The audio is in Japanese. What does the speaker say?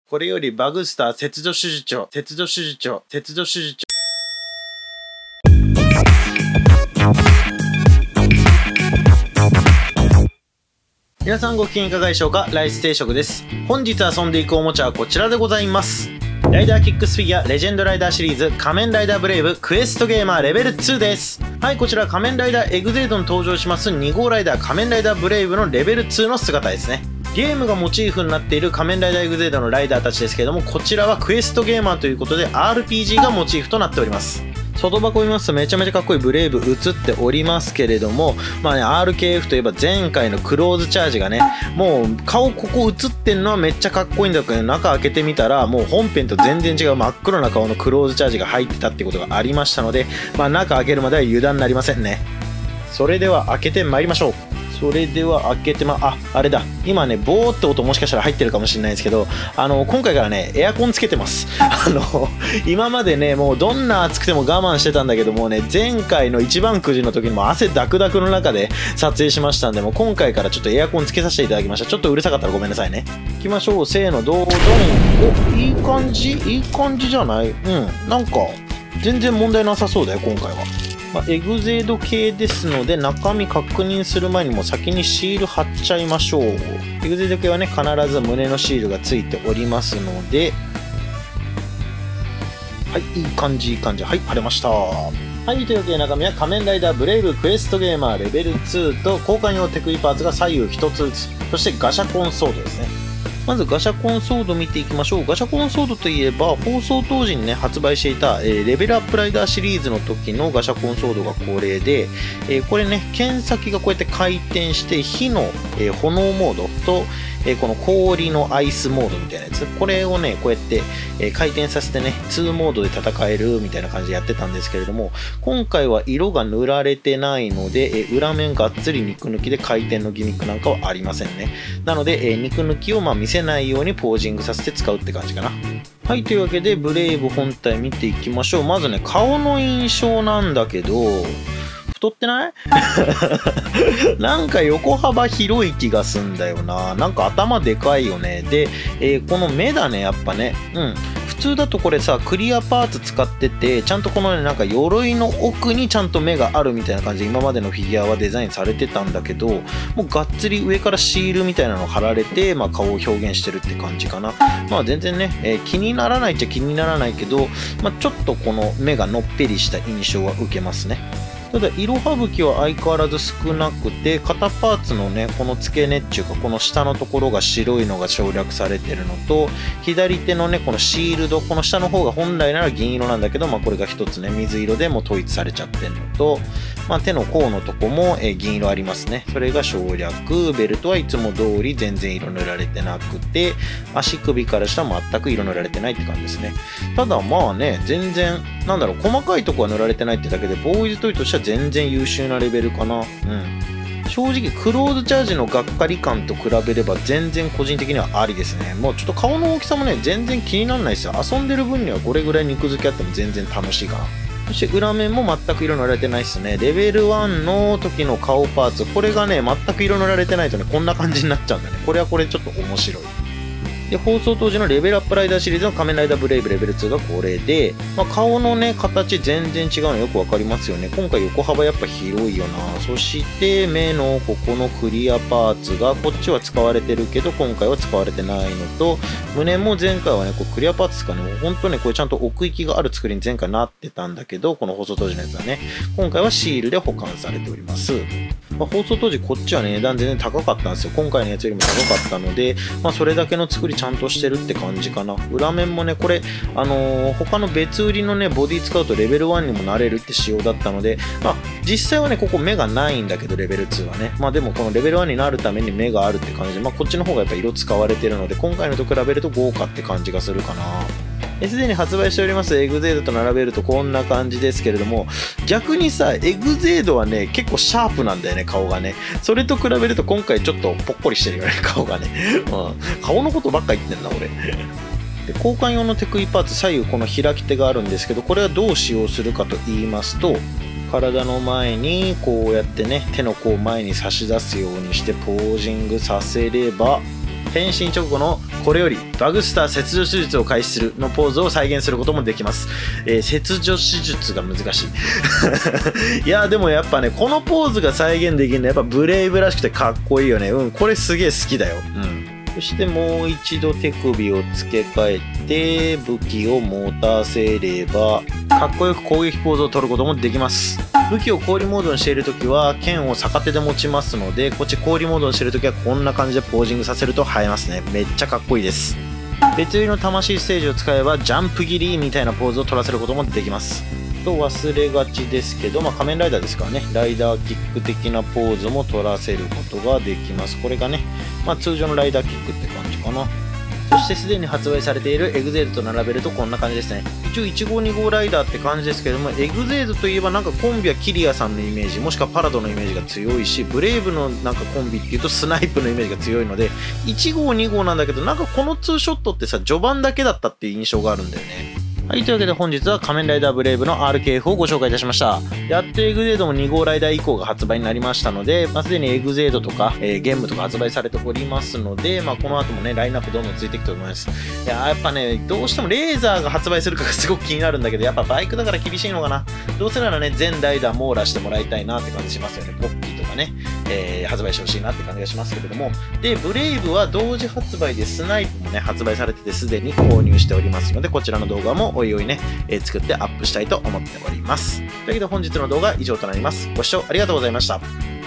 これよりバグスター切除手術を。皆さんご機嫌いかがでしょうか。ライス定食です。本日遊んでいくおもちゃはこちらでございます。ライダーキックスフィギュアレジェンドライダーシリーズ仮面ライダーブレイブクエストゲーマーレベル2です。はい、こちら仮面ライダーエグゼードに登場します2号ライダー仮面ライダーブレイブのレベル2の姿ですね。ゲームがモチーフになっている仮面ライダーエグゼードのライダーたちですけれども、こちらはクエストゲーマーということで RPG がモチーフとなっております。外箱を見ますとめちゃめちゃかっこいいブレイブ映っておりますけれども、まあね、RKF といえば前回のクローズチャージがね、もう顔ここ映ってんのはめっちゃかっこいいんだけど、中開けてみたらもう本編と全然違う真っ黒な顔のクローズチャージが入ってたってことがありましたので、まあ中開けるまでは油断になりませんね。それでは開けてまいりましょう。それでは開けてあれだ、今ねボーって音もしかしたら入ってるかもしれないですけど、今回からねエアコンつけてます。今までねもうどんな暑くても我慢してたんだけどもね、前回の一番くじの時にも汗ダクダクの中で撮影しましたんで、もう今回からちょっとエアコンつけさせていただきました。ちょっとうるさかったらごめんなさいね。いきましょう、せーのどうぞ。お、いい感じじゃない？なんか全然問題なさそうだよ今回は。エグゼード系ですので、中身確認する前にもう先にシール貼っちゃいましょう。エグゼード系はね必ず胸のシールがついておりますので、はい、いい感じ、はい、貼れました。はい、というわけで中身は仮面ライダーブレイブクエストゲーマーレベル2と交換用テクイパーツが左右1つずつ、そしてガシャコンソードですね。まずガシャコンソード見ていきましょう。ガシャコンソードといえば放送当時にね発売していた、レベルアップライダーシリーズの時のガシャコンソードがこれで、これね剣先がこうやって回転して火の、炎モードと、この氷のアイスモードみたいなやつ、これをねこうやって、回転させてね2モードで戦えるみたいな感じでやってたんですけれども、今回は色が塗られてないので、裏面がっつり肉抜きで回転のギミックなんかはありませんね。なので、肉抜きを見せないようにポージングさせて使うって感じかな。はい、というわけでブレイブ本体見ていきましょう。まずね顔の印象なんだけど、太ってない？なんか横幅広い気がすんだよな。なんか頭でかいよね。で、この目だね、やっぱね。普通だとこれさ、クリアパーツ使ってて、ちゃんとこのね、なんか鎧の奥にちゃんと目があるみたいな感じで今までのフィギュアはデザインされてたんだけど、もうがっつり上からシールみたいなの貼られて、顔を表現してるって感じかな。全然ね、気にならないっちゃ気にならないけど、ちょっとこの目がのっぺりした印象は受けますね。ただ色省きは相変わらず少なくて、肩パーツのねこの付け根っていうかこの下のところが白いのが省略されてるのと、左手のねこのシールド、この下の方が本来なら銀色なんだけど、これが一つね水色でも統一されちゃってるのと、手の甲のとこも銀色ありますね。それが省略。ベルトはいつも通り全然色塗られてなくて、足首から下は全く色塗られてないって感じですね。ただ全然なんだろう、細かいとこは塗られてないってだけでボーイズトイとしては全然優秀なレベルかな。正直クローズチャージのがっかり感と比べれば全然個人的にはありですね。もうちょっと顔の大きさもね全然気にならないですよ。遊んでる分にはこれぐらい肉付きあっても全然楽しいかな。そして裏面も全く色塗られてないですね。レベル1の時の顔パーツ、これがね全く色塗られてないとねこんな感じになっちゃうんだね。これはこれちょっと面白い。で、放送当時のレベルアップライダーシリーズの仮面ライダーブレイブレベル2がこれで、顔のね形全然違うのよくわかりますよね。今回横幅やっぱ広いよな。そして目のここのクリアパーツがこっちは使われてるけど今回は使われてないのと、胸も前回はねこうクリアパーツかね、ほんとねこれちゃんと奥行きがある作りに前回なってたんだけど、この放送当時のやつはね今回はシールで保管されております。放送当時こっちはね値段全然高かったんですよ。今回のやつよりも高かったので、それだけの作りちゃんとしてるって感じかな。裏面もねこれ他の別売りのねボディ使うとレベル1にもなれるって仕様だったので、実際はねここ目がないんだけどレベル2はね、でもこのレベル1になるために目があるって感じで、こっちの方がやっぱ色使われてるので今回のと比べると豪華って感じがするかな。すでに発売しておりますエグゼードと並べるとこんな感じですけれども、逆にさエグゼードはね結構シャープなんだよね顔がね。それと比べると今回ちょっとぽっこりしてるよね顔がね。顔のことばっか言ってんな俺。で交換用のテクイパーツ左右この開き手があるんですけど、これはどう使用するかと言いますと、体の前にこうやってね手の甲を前に差し出すようにしてポージングさせれば、変身直後のこれよりバグスター切除手術を開始するのポーズを再現することもできます。切除手術が難しい。いや、でもやっぱね、このポーズが再現できるのやっぱブレイブらしくてかっこいいよね。これすげえ好きだよ。そしてもう一度手首を付け替えて武器を持たせればかっこよく攻撃ポーズを取ることもできます。武器を氷モードにしているときは剣を逆手で持ちますので、こっち氷モードにしているときはこんな感じでポージングさせると映えますね。めっちゃかっこいいです。別売りの魂ステージを使えばジャンプ切りみたいなポーズを取らせることもできます。と忘れがちですけど、仮面ライダーですからね、ライダーキック的なポーズも取らせることができます。これがね、通常のライダーキックって感じかな。そしてすでに発売されているエグゼードと並べるとこんな感じですね。一応1号2号ライダーって感じですけども、エグゼードといえばなんかコンビはキリアさんのイメージ、もしくはパラドのイメージが強いし、ブレイブのなんかコンビっていうとスナイプのイメージが強いので、1号2号なんだけど、なんかこのツーショットってさ、序盤だけだったっていう印象があるんだよね。はい、というわけで本日は仮面ライダーブレイブの RKF をご紹介いたしました。やっとエグゼードも2号ライダー以降が発売になりましたので、すでにエグゼードとか、ゲームとか発売されておりますので、この後もね、ラインナップどんどんついていくと思います。いややっぱね、どうしてもレーザーが発売するかがすごく気になるんだけど、やっぱバイクだから厳しいのかな。どうせならね、全ライダー網羅してもらいたいなって感じしますよね。ポッキーとかね、発売してほしいなって感じがしますけれども。で、ブレイブは同時発売でスナイプもね、発売されててすでに購入しておりますので、こちらの動画もおいおいね、作ってアップしたいと思っております。というわけで本日の動画は以上となります。ご視聴ありがとうございました。